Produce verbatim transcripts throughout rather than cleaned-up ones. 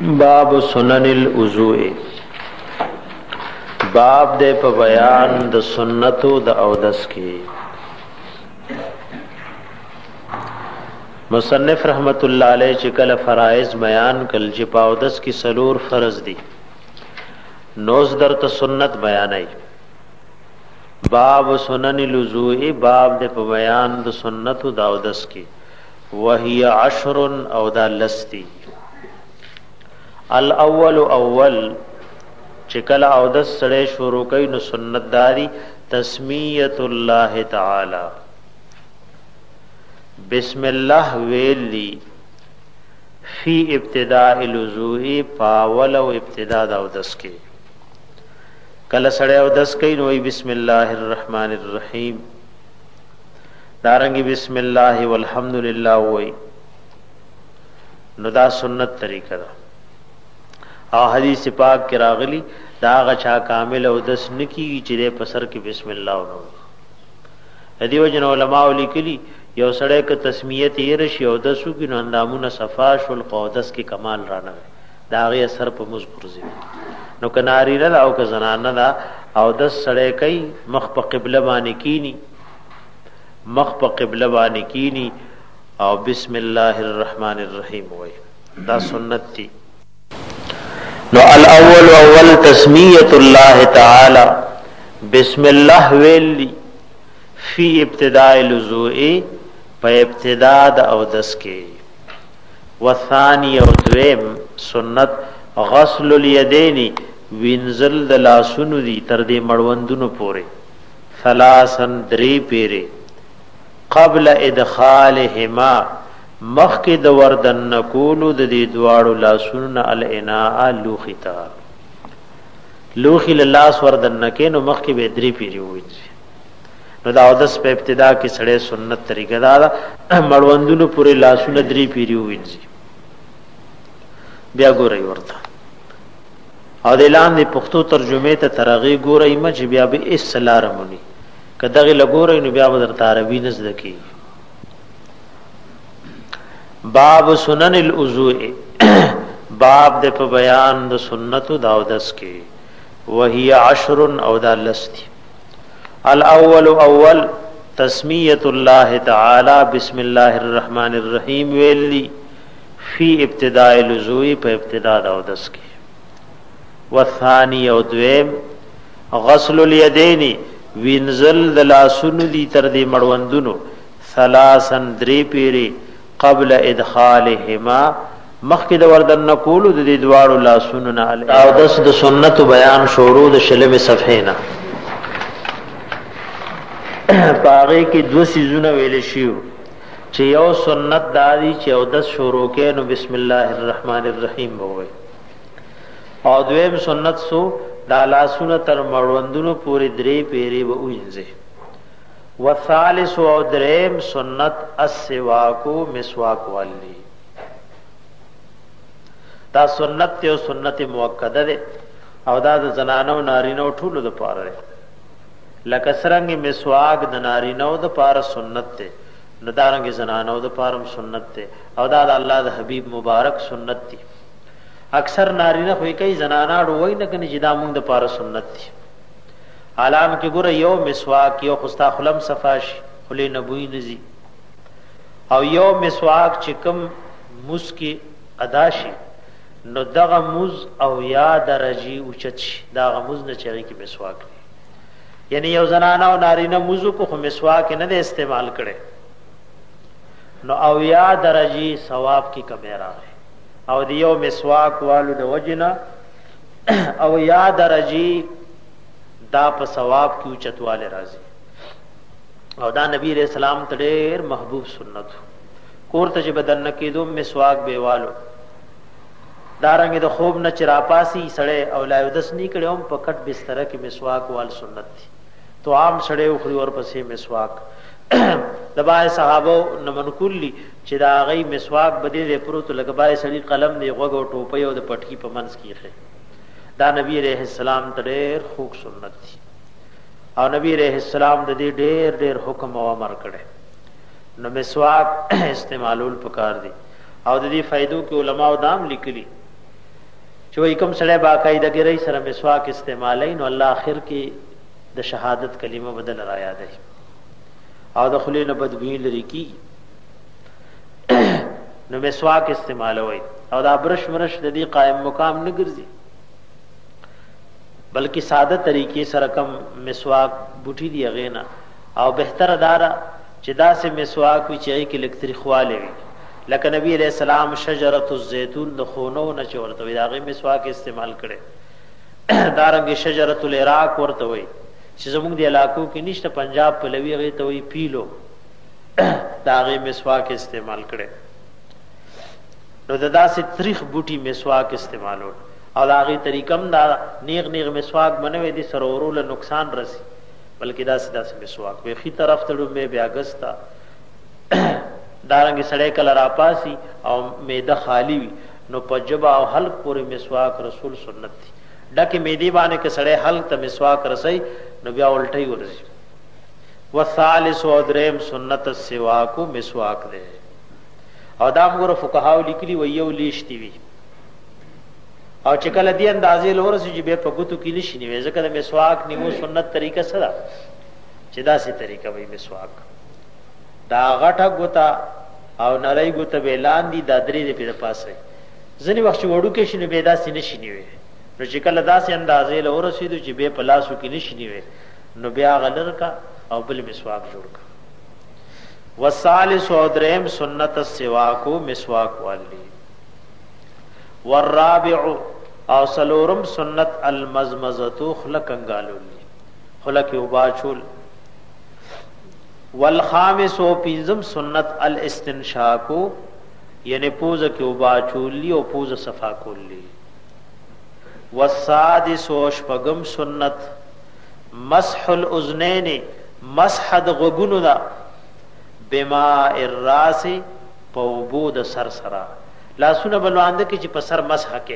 बाब सुननिल उज़ूए बाब दे पे बयान द सुन्नतों द औदस की। मुसन्निफ रहमतुल्लाह अलैह चिकल फराइज बयान कल चिपा औदस की सलूर फर्ज दी नोज दर त सुन्नत बयान आई। बाब सुननिल उज़ूए बाब दे पे बयान द सुन्नतों द औदस की। वही अशरुन औदा लस्ती अल अव्वल अव्वल चिकल औदस सड़े शुरू कई न सुन्नत दारी तस्मीयतुल्लाह ताला बिस्मिल्लाह वेली फी इब्तिदाइल वुज़ूइ पावल व इब्तिदा औदस के कल सड़े औदस कई न वही बिस्मिल्लाहिर रहमानिर रहीम दारंगी बिस्मिल्लाह वल्हम्दुलिल्लाह वही नुदा सुन्नत तरीका दा आ हदीस पाक के रागली दाग छा कामिल औदस नकी चिरे पसर के बिस्मिल्लाह नो हदी वजन उलमा लिखली यो सड़े के तस्मियत ये रशी औदसु की नंदामुन सफाशुल औदस की कमाल राना दागे असर पर मुजकुरजी नो कनारी न दाओ का जनाना दा औदस सड़े कई मख प क़िबला बानी कीनी मख प क़िबला बानी कीनी और बिस्मिल्लाहिर रहमानिर रहीम वही दा सुन्नत थी। नो अल अव्वल अव्वल तस्मीयतुल्लाह ताला बिस्मिल्लाह वेली फी इब्तिदाइल वुज़ूइ पे इब्तिदा द औदस के। वसानी और द्वेम सुन्नत गस्लुल यदैनि विंजल द लासुनु दी तरदे मड़वंदुनु पोरे सलासन द्री पेरे क़ब्ल इदखालहिमा मख के दवर्दन नकूलु दी द्वाड़ु लासुन अल इनाआ लूखिता लूखी लास वर्दन नके नो मख के बेदरी पीरी हुई नो दाउदस पे इब्तिदा की सड़े सुन्नत तरीका दादा मड़वंदुनु पूरे लासुन द्री पीरी हुई ब्या गो रही वर्ता और ऐलान दे पुख्तो तर्जुमे त तरगी गो रही मच ब्या बे इस सला रमुनी कदगी लगो रही नो ब्या बदर तारवी नजदकी। बाब सुननिल उज़ूए बाब दे पे बयान द सुन्नतु दाउदस के। वही अशरुन औदा लस्ती अल अव्वल अव्वल तस्मीयतुल्लाह ताला बिस्मिल्लाहिर रहमानिर रहीम वेली फी इब्तिदाइल वुज़ूइ पे इब्तिदा दाउदस के। वसानी और द्वेम गस्लुल यदैनि विंजल द लासुनु दी तरदे मड़वंदुनु सलासन द्री पेरे क़ब्ल इदखालहिमा मख के दवर्दन नकूलु दी द्वाड़ु लासुनना अल औदस द सुन्नत बयान शुरू द शलम सफेना पागे की दो सीजुना वेले शिव चे यो सुन्नत दादी चे औदस शुरू के नु बिस्मिल्लाहिर रहमानिर रहीम होवे और द्वेम सुन्नत सो दालासुन तर मड़वंदुनु पूरे द्रे पेरे व उइंजे वसालिस और द्रेम सुन्नत अस्सिवाकु मिसवाक वाली दा सुन्नत ते सुन्नत मुअक्कद दे और दा जनानो नारीनो ठूलो द पारे लकसरंग मिसवाक द नारीनो द पार सुन्नत ते नदारंग जनानो द पारम सुन्नत ते और दा अल्लाह द हबीब मुबारक सुन्नत थी। अक्सर नारीना कोई कई जनाना वही न कनी जिदा मुंग द पार सुन्नत थी आलाम के गुर यो मिसवाक यो खुस्ता खुलम सफाशी खुले नबुई नजी और यो मिसवाक चिकम मुज की अदाशी नो दगा मुज और या दरजी उचची दागा मुज न चेगी की मिसवाक यानी यो जनाना और नारी न मुजु को मिसवाक न दे इस्तेमाल करे नो और या दरजी सवाब की कमेरा है और यो मिसवाक वालू द वजना और या दरजी दा प सवाब की उचत वाले राजी और दा नबी रे सलाम तडेर महबूब सुन्नत कोर तज बदन न कीदुम मिसवाक बेवालो दारंगे तो खूब न चिरापासी सड़े औलाउदस नी कड़े हम पकट बिस्तर की मिसवाक वाल सुन्नत थी तो आम सड़े उखरी और पसे मिसवाक दबाए सहाबो न मनकुल्ली चिदा गई मिसवाक बदे दे पुरो तो लगबाए सड़ी कलम दे गो टोपे और पटकी पमंस की है दा नबी अलैहिस्सलाम त ढेर खूब सुन्नत थी और नबी अलैहिस्सलाम द ढेर ढेर हुक्म और अमर करे न मिसवाक इस्तेमालुल पकार दी और दी फायदों के उलमा दाम लिखली چې وای کوم سړی باقاعدګۍ سره مسواک استعمالوي نو الله اخر کې د شهادت کلمه بدل را یادوي او د خولې نه بدبویي لري کی نو مسواک استعمالوي او دا برش مرش د دې قائم مقام نه ګرځي بلکې ساده طریقې سره کم مسواک بوټي دی غینا او بهتر دارا چې دا سه مسواک وی چې کې لکتری خواله وي لکه نبی علیہ السلام شجرۃ الزیتون د خونو نه چورته وي داغه مسواک استعمال کړي دارنګ شجرۃ العراق ورته وي چې زموږ دی علاقو کې نشته پنجاب په لوی غي ته وي پیلو داغه مسواک استعمال کړي نو ددا سه تاریخ بوټي مسواک استعمالول او داغه طریقم دا نیغ نیغ مسواک بنوي دي سرورو له نقصان رسی بلکې دا سدا سه مسواک به خي طرف ته مې بیا غستا دارنګ سړی کله را پاسي او معده خالی وي نو پجبا او حلق پورې مسواک رسول سنت دي ډکه معده باندې کې سړی حلق ته مسواک رسي نو بیا الټي ورسي والثالث و دریم سنت السواک مسواک ده او دا موږ فقهاو لیکلي و یو لیشتي وي او چې کله دی اندازې لورسي چې به په ګوتو کې نشي نیوي ځکه د مسواک نیمو سنت طریقه سره چې دا سي طریقه وي مسواک دا غټه ګوتا او نړۍ ګوتا به لاندې د درې په پاسه ځنی وخت وړو کې شنو به دا سي نشي نیوي نو چې کله دا سي اندازې لورسي چې به په لاسو کې نشي نیوي نو بیا غلر کا او بل مسواک جوړ کا والثالث و دریم سنت السواک مسواک والی والرابع او سلورم سنت المزمزه خلق انګالول خلق وباچول والخامس و پنځم سنت الاستنشاق یعنی پوزه کې وباچولی او پوزه صفا کولی والسادس و شپږم سنت مسح الاذنین مسح د غوګونو دا بماء الراس پوبود سرسرا لاسونه بلواند کې چې په سر مسح کې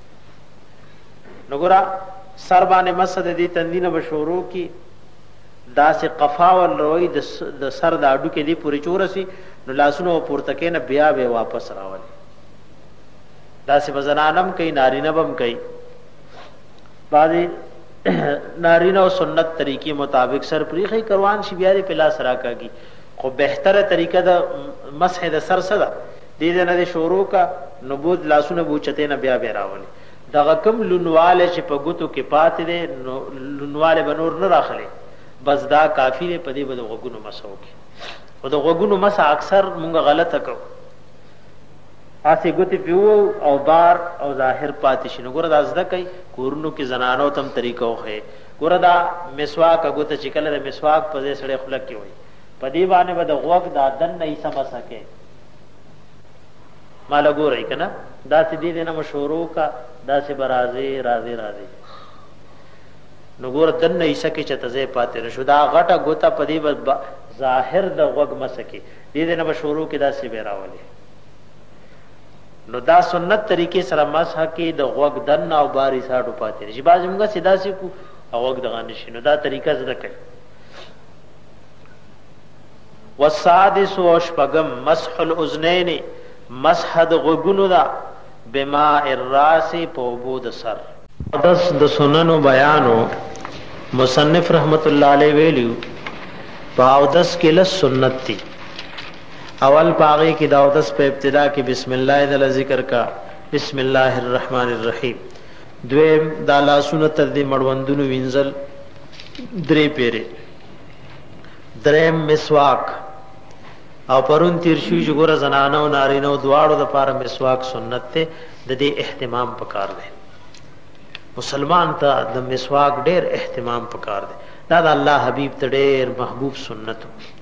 نګورا سر باندې مسح د دې تندینه بشورو کې دا سه قفا ول روي د سر د اډو کې دی پوری چورسي نو لاسونه پورته کې نه بیا به واپس راولي دا سه بزنانم کوي نارینه بم کوي بعضی نارینه او سنت طریقې مطابق سر پریخي کروان شي بیا په لاس راکاږي خو بهتره طریقه د مسح د سر صدا دې نه د شروع کا نبوت لاسونه بوچته نه بیا بیا راولي دغه کم لونواله چې په ګوتو کې پاتې دي لونواله بنور نه راخلي بس دا کافی دی په دې بده غوګونو مسو کې او د غوګونو مسا اکثر مونږ غلطه کوو اسی ګوتې پیو او بار او ظاهر پاتې شنو ګور دا زده کوي کورونو کې زنانو تم طریقو خې ګور دا مسواک ګوت چې کله د مسواک په ځای سره خلک کې وي په دې باندې به د غوګ دا دن نه یې سم سکے مال ګورای کنه دا سې دې نه مشورو کا دا سې برازي راضي راضي نو ګور دن نه یې سکه چې تزه پاتې رشو دا غټه ګوتا په دې ظاهر د غوګ مسکه دې نه مشورو کې دا سې بیراولي نو دا سنت طریقې سره مسح کې د غوګ دن او باري ساټو پاتې شي باز موږ سیدا سي کو غوګ دغه نشي نو دا طریقه زده کوي والسادس وشپغم مسح الاذنين مسح د غوګونو دا بماء الراس په وبود سر دس د سننو بیانو مصنف رحمت الله علیه ویلو پاو دس کې له سنت دي اول پاغي کې داودس په ابتدا کې بسم الله دل ذکر کا بسم الله الرحمن الرحیم دویم دا لاسونه تر دې مړوندونو وینځل درې پیره دریم مسواک او پرون تیر شي جوړه زنانه او نارینه دواړو د پاره مسواک سنت ته د دې اهتمام پکار دی مسلمان ته د مسواک ډېر اهتمام پکار دی دا د الله حبیب ته ډېر محبوب سنت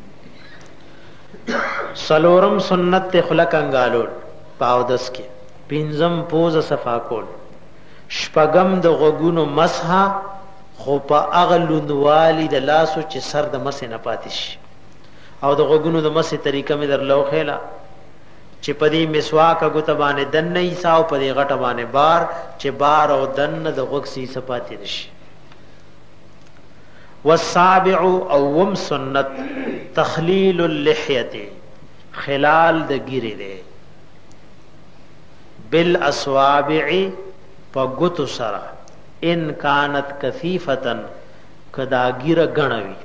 سلورم سنت ته خلق انګالول پاودس کې پینځم پوز صفا کول شپږم د غوګونو مسح خو په اغلوند والی د لاسو چې سر د مسح نه پاتې شي او د غوګونو د مسح طریقه مې درلو خېلا چې په دې مسواک غوته باندې دن نه ایساو په دې غټه باندې بار چې بار او دن د غوګ سي صفات نشي والسابع اوم سنت تخلیل اللحیه خلال د ګیره ده بالاسوابع په ګوتو سره ان کانت کثیفتن کدا ګیره غنوي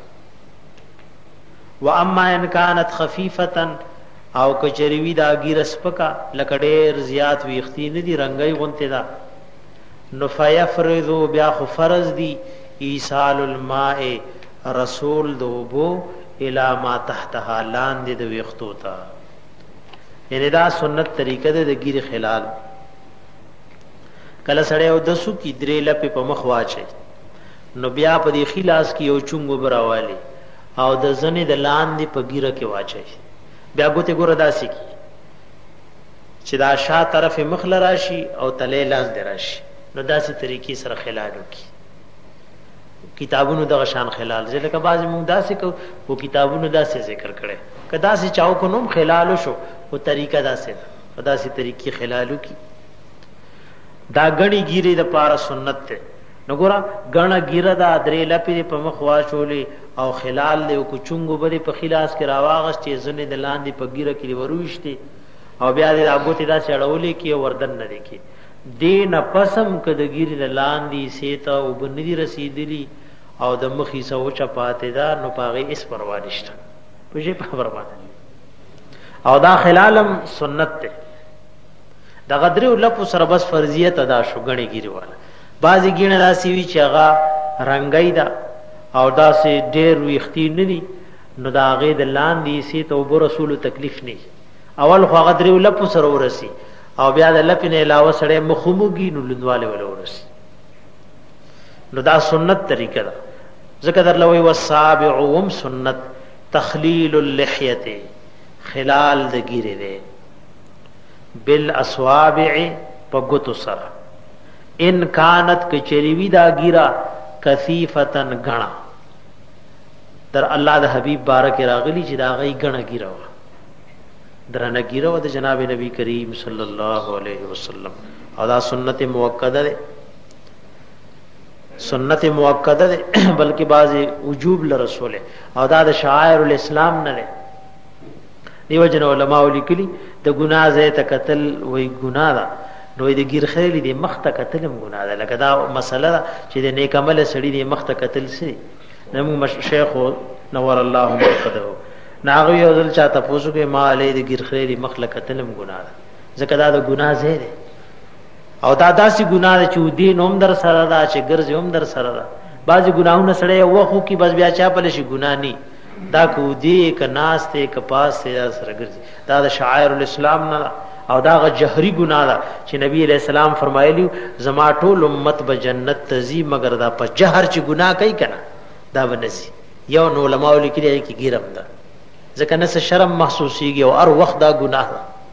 و اما ان کانت خفیفتن او کچریوی دا ګیره سپکا لکه ډېر زیات ویختی نه دي رنگي غونته دا نو فیفرضو بیا خو فرض دی ایصال الماء رسول دوبو الی ما تحتها لاندې د ویختو تا یعنی دا سنت طریقه ده د ګیره خلال کله سړی او دسو کی درې لپې په مخ واچي نو بیا په دې خلاص کې یو چونګو براوالي او د زنې د لاندې په ګیره کې واچي بیا ګوته ګوره داسي کی چې دا شا طرف مخ لراشي او تله لاس دراشي نو داسي طریقې سره خلال وکي کتابونو د غشان خلال ځکه بعضی موږ داسې کو او کتابونو داسې ذکر کړي کدا سي چاو کو نوم خلال شو او طریقه داسې داسې طریقې خلال وکي دا غنی ګیره د پاره سنت ته نو ګورا غنا ګیره دا درې لپې په مخ واچولې او خلال له کو چونګو بری په خلاص کې راواغشتې زنه د لاندې په ګیره کې وروشتې او بیا د اګوتی دا چړولې کې وردن نه دی کې دین پسم کده ګیره د لاندې سیتا او بندي رسیدلی او د مخې سو چپاتې دا نو پاغه اس پروا نشته پوجي په پروا او دا خلالم سنت ته دا غدری لپو سره بس فرضیت ادا شو غنی ګیره والا بعضی ګینه راسي وی چې هغه رنگای دا او دا سي ډېر ویختی نه دي نو دا غې د لاندې سي ته وب رسول تکلیف نه اول خو غدری لپو سره ورسي او بیا د لپنه علاوه سره مخموږي نو لندواله ولا ورسي نو دا سنت طریقه ده ذکر در لوی والسابع وم سنت تخلیل اللحیه خلال د ګیره ده بالاسوابع پغتو سره ان کانت کچریوی دا گیرا کثیفتن غنا در الله د حبیب بارک راغلی چې دا غي غنا گیرا درنه گیرا د جناب نبی کریم صلی الله علیه وسلم او دا سنت موکده ده سنت موکده ده بلکې بعضی وجوب لرسول او دا د شعائر الاسلام نه ده دیو جن علماء لیکلی د ګناه زه تکتل وای ګناه ده نو د گیر خیلی دی مخ ته قتلم ګناه ده لکه دا مسله چې د نیک عمل سړي دی مخ ته قتل سي نو شیخ نور الله مرقده ناغه یو ځل چاته پوسو کې ما علی د گیر خیلی مخ له قتلم ګناه ده ځکه دا د ګناه زه دی او دا داسي ګناه ده چې دین هم در سره ده چې ګرځي هم در سره ده بعضی ګناهونه سړی وخو کې بس بیا چا په لشي ګناه ني دا کو دی ک ناس ته ک پاس ته سره ګرځي دا د شعائر الاسلام نه او دا غ جهري ګناه ده چې نبی علیہ السلام فرمایلی زما ټول امت به جنت تزي مگر دا په جهر چې ګناه کوي کنه دا ونسي یو نو علماء لیکلي کې ګیرم ده ځکه نس شرم محسوسيږي او هر وخت دا ګناه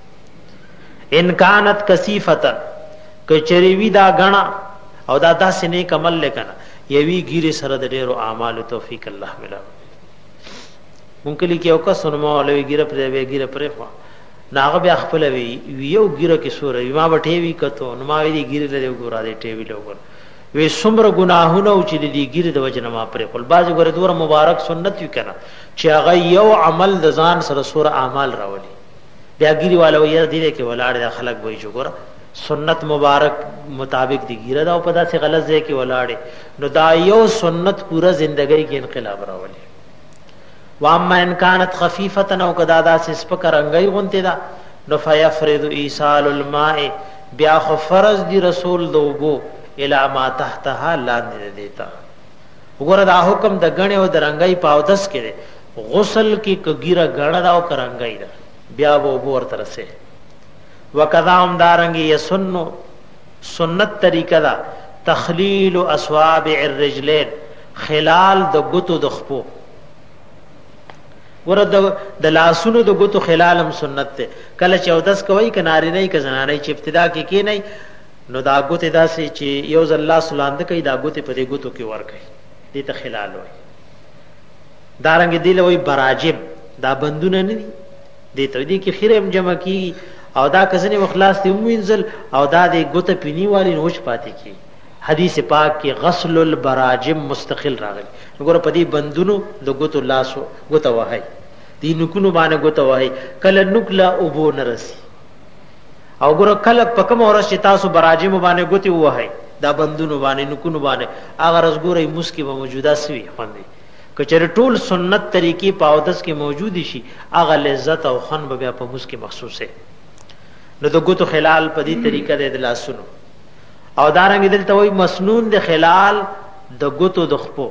ده ان کانت کثیفتا کچری وی دا غنا او دا داسې نه کمل لکنه یوی ګیره سره د ډیرو اعمال توفیق الله ملا مونږ کلی کې او کا سنمو لوي ګیره پرې وی ګیره پرې خو ناغه بیا خپل وی یو ګیره کې سورې ما وټې وی کته نو ما وی ګیره له ګورا دې ټې وی لوګر وی څومره ګناهونه او چې دې ګیره د وجه ما پرې خپل باز ګوره دور مبارک سنت وی کنه چې هغه یو عمل د ځان سره سوره اعمال راولي بیا ګیره والو یې دې کې ولاړ د خلک وای جو ګوره سنت مبارک مطابق دی ګیره دا په داسې غلط ځای کې ولاړې نو دا یو سنت پورا ژوندۍ کې انقلاب راولي واما ان كانت خفيفه او کدا دا سپک رنگي غونته دا نو فيفرض ايصال الماء بیا خو فرض دی رسول دوبو الا ما تحتها لاندې دیتا وګوره دا حکم د غنه او د رنگي پاودس کړي غسل کی کګیره غړ دا او کرنګي دا بیا وو بور تر سه وکذا هم دارنګي یسن سنت طریقه دا تخلیل اصوابع الرجلين خلال د غتو د خپو ورته د لاسونو د غتو خلالم سنت ته کله چودس کوي کناری نه ک زنانه چې ابتدا کې کې نه نو دا غته داسې چې یو ځل الله سلاند کوي دا غته په دې غتو کې ور کوي دې ته خلال وای دارنګ دی له وای براجم دا بندونه نه دي دې ته دې کې خیرم جمع کی او دا کزنه مخلاص ته وینځل او دا دې غته پینی والی نوش پاتې کی حدیث پاک کې غسل البراجم مستقل راغلی وګوره په دې بندونو د غتو لاسو غته وای دې نکونو باندې غته وای کله نکلا او بو نرسي او ګور کله پکم اورس چې تاسو براجم باندې ګوتی وای دا بندونو باندې نکونو باندې هغه رس ګورې مسکی به موجوده سوي باندې کچره ټول سنت طریقې په اودس کې موجود شي هغه لذت او خن به بیا په مسکی مخصوصه نو د ګوتو خلال په دې طریقه د لاسونو او دارنګ دلته وای مسنون د خلال د ګوتو د خپو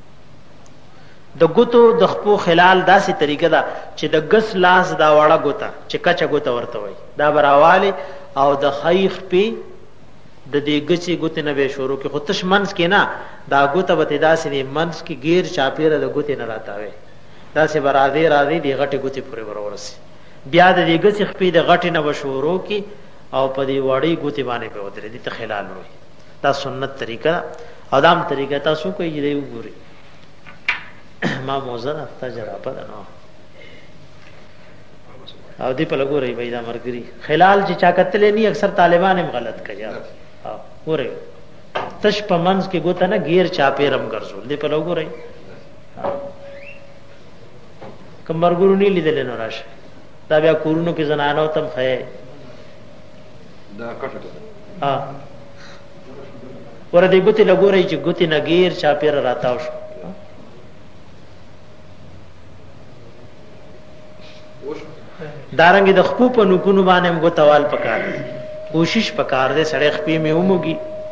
د ګوتو د خپو خلال داسې طریقه ده چې د ګس لاس دا وړه ګوتا چې کچا ګوتا ورته وای دا براواله او د خیخ په د دې ګچي ګوت نه به شروع کې خودش منس کې نه دا ګوت به داسې نه منس کې غیر چاپیره د ګوت نه راتاوي داسې برادي راځي دی غټي ګوت پورې ورورسي بیا د دې ګچي خپې د غټي نه شروع کې او په دې وړي ګوت باندې به ودرې دي ته خلال وي دا سنت طریقه ادم طریقه تاسو کوي دی وګوري ما موزه افتا جرابه نو او دی په لګوري وای دا مرګري خلال چې چا کتلې نه اکثر طالبان هم غلط کوي او ګوري تش په منځ کې ګوت نه غیر چا پیرم ګرځول دی په لګوري کوم مرګورو نه لیدل نو راشه دا بیا کورونو کې زنانو تم خې دا کټه ها ور دې ګوت لګوري چې ګوت نه غیر چا پیر راتاو شو دارنګ د خپو په نکونو باندې موږ توال پکار دي کوشش پکار دي سړی خپې مې وموږي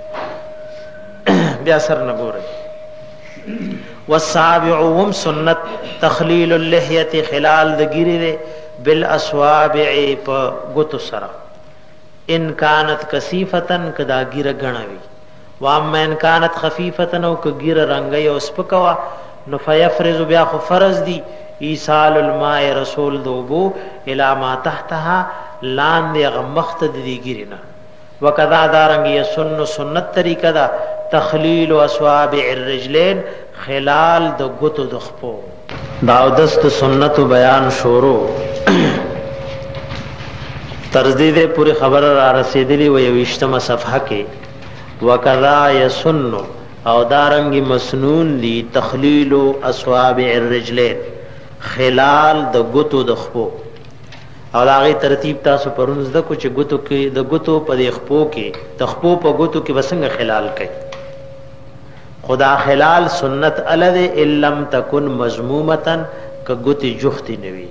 بیا سر نه ګوري والسابع وم سنت تخلیل اللحیه خلال د ګیره بالاسوابع په ګوتو سره ان كانت کثیفتن کدا ګیره غنوي واما ان كانت خفیفتن او ک ګیره رنگي او سپکوا نو فیفرز بیا خو فرض دي ایصال الماء رسول دوبو الى ما تحتها لان دی غمخت دی گیرنا وکذا دارنگ یسن سنت طریقہ دا تخلیل اصوابع الرجلین خلال د غتو دخپو دا دست سنت بیان شورو ترزدید پوری خبر را رسیدلی و یوشتم صفحه کې وکذا یسن او دارنگ مسنون دی تخلیل اصوابع الرجلین خلال د غتو د خپو او داغه ترتیب تاسو پرونز د کوچ غتو کې د غتو په د خپو کې د خپو په غتو کې وسنګ خلال کوي خدا خلال سنت الذ ان لم تکن مذمومه ک غتی جختی نوی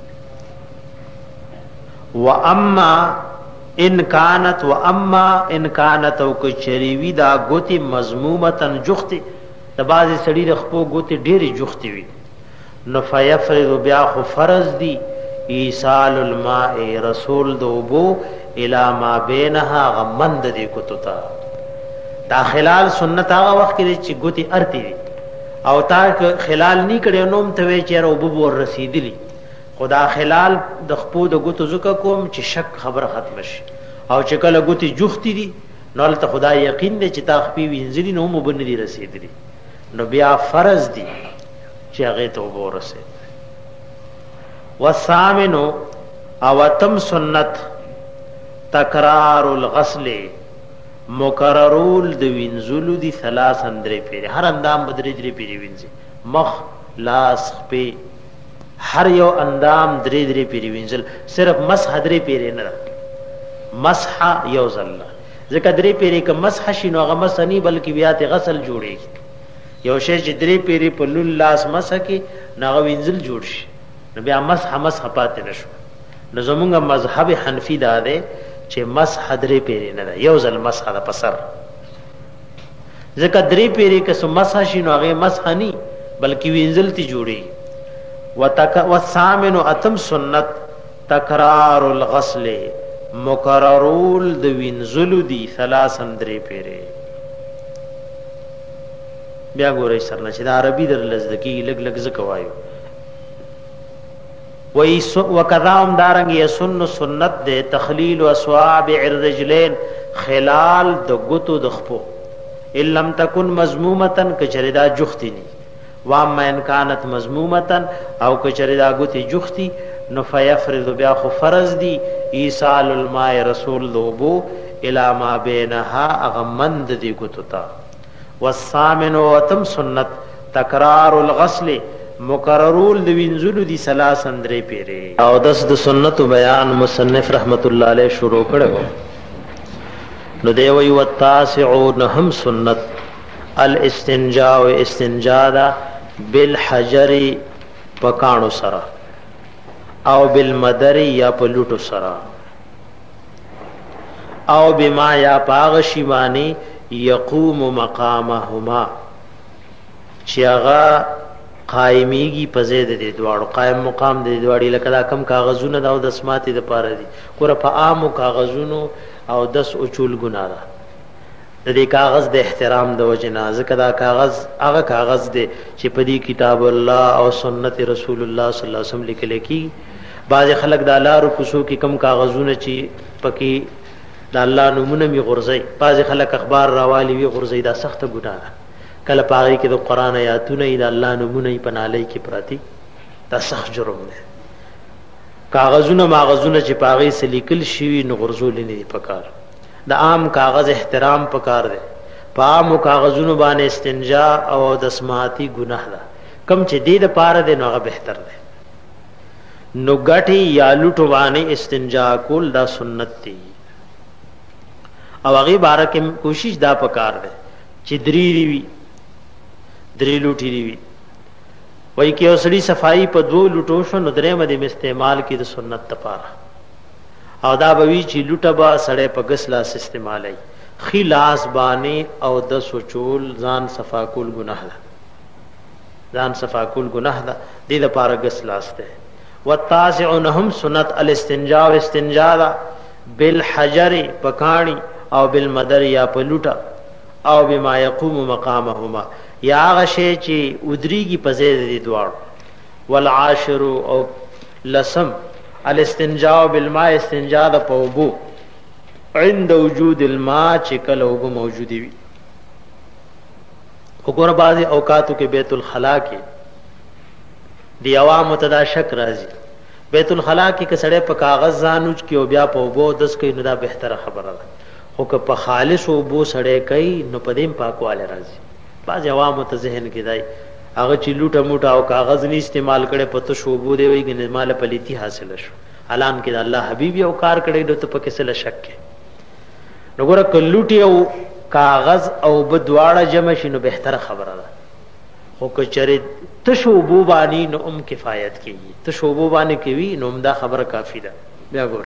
و اما ان كانت و اما ان كانت او ک چریوی دا غتی مذمومه جختی د بازي سړی د خپو غتی ډيري جختی وی نو فیفرض بیا خو فرض دی ایصال الماء رسول دوبو الی ما بینها غمند دی کوتا دا خلال سنت هغه وخت کې چې ګوتی ارتی او تا خلال نی کړي نوم ته وی چیرې وبو ور رسیدلی خدا خلال د خپو د ګوتو زکه کوم چې شک خبر ختم شي او چې کله ګوتی جوختی دي نو ته خدای یقین دی چې تا خپې وینځلی نو مو بن دي رسیدلی نو بیا فرض دی چې هغه ته ورسه والثامن او تم سنت تکرار الغسل مکررول د وینځلو دي ثلاث اندرې پیری هر اندام بدرې درې پیری وینځي مخ لاس په هر یو اندام درې درې پیری وینځل صرف مسح درې پیری نه مسح یو ځل ځکه درې پیری ک مسح شینو هغه مسنی بلکې بیا ته غسل جوړي یو شی چې درې پیری په لول لاس مسح کې ناغه وینځل جوړ شي نو بیا مسح مسح پاتې نشو نو زمونږ مذهب حنفی دا ده چې مسح درې پیری نه ده یو ځل مسح ده پسر ځکه درې پیری که سو مسح شي نو هغه مسح ني بلکې وینځل تی جوړي وتک والثامن اتم سنت تکرار الغسل مکررول د وینځلو دي ثلاث درې پیری بیا ګورئ سرنه چې د عربي در لزدکی لګ لګ زکوایو وای وکذام دارنګ یسن سنت د تخلیل اصوابع الرجلین خلال د غتو د خپو ان لم تکن مذمومه کچریدا جختنی واما ان كانت مذمومه او کچریدا غتی جختی نو فیفرض بیا خو فرض دی ایصال الماء رسول دوبو الی ما بینها اغمند دی غتو تا والثامن وتم سنت تکرار الغسل مقررول د وینځلو دي سلاسن درې پیره او داس د سنت بیان مصنف رحمت الله علیه شروع کړو نو دی وی والتاسعون هم سنت الاستنجاء و استنجاء بالحجر پکانو سرا او بالمدر یا پلوټو سرا او بما یا پاغ شیوانی یقوم مقامهما چیغا قائمیږي په زید دي دواړو قائم مقام دي دواړي لکه دا کم کاغذونه دا د اسماتي د پاره دي ګوره په عامو کاغذونو او دس اوچول ګنا ده د دې کاغذ د احترام د وجنا ځکه دا کاغذ هغه کاغذ دی چې په دې کتاب الله او سنت رسول الله صلی الله علیه وسلم لیکل کی بعض خلک د لارو کوسو کې کم کاغذونه چې پکې د الله نومونه می غرزي بعض خلک اخبار راوالي وی غرزي دا سخت ګنا ده کله پاره کې د قران آیاتونه د الله نمونه په نالي کې پراتی دا سخت جرم دی کاغذونه ماغذونه چې پاره سلیکل شوی نو غرزول نه پکار د عام کاغذ احترام پکار دی په عام کاغذونو باندې استنجا او د سماعتي ګناه ده کم چې دې د پاره دی نو هغه بهتر دی نو غټي یا لټو باندې استنجا کول دا سنت دی او هغه بارکه کوشش دا پکار دی چې دری وی درې لوټي دی وای کې اوسړي صفائی په دوه لوټو شو نو درې مده استعمال کې د سنت لپاره او دا بوي چې لوټه با سړې په غسلاس استعمالای خلاص باندې او د سوچول ځان صفا کول ګناه ده ځان صفا کول ګناه ده دې لپاره غسلاس ده والتاسعونهم سنت الاستنجاء واستنجاء بالحجر پکانی او بالمدر یا پلوټا او بما يقوم مقامهما یا غشی چې ودریږي په زید دي دوار والعاشر او لسم الاستنجاء بالماء استنجاء د پوبو عند وجود الماء چې کله وګ موجودي وي وګوره بعض اوقاتو کې بیت الخلا کې دی عوام متدا شک راځي بیت الخلا کې کسړې په کاغذ ځانوچ کې او بیا پوبو دس کې نو دا بهتره خبره ده خو که په خالص وبو سړې کوي نو پدیم پاکواله راځي باز عوام ته ذهن کې دی هغه چې لوټه موټه او کاغذ نه استعمال کړي پته شوبو دی وي ګنې مال پلیتی حاصل شو اعلان کې الله حبيب یو کار کړي نو ته پکې سره شک کې نو ګوره کلوټي او کاغذ او بدواړه جمع شنو بهتره خبره ده خو که چرې تشوبو باندې نو ام کفایت کوي تشوبو باندې کوي نو دا خبره کافی ده بیا ګوره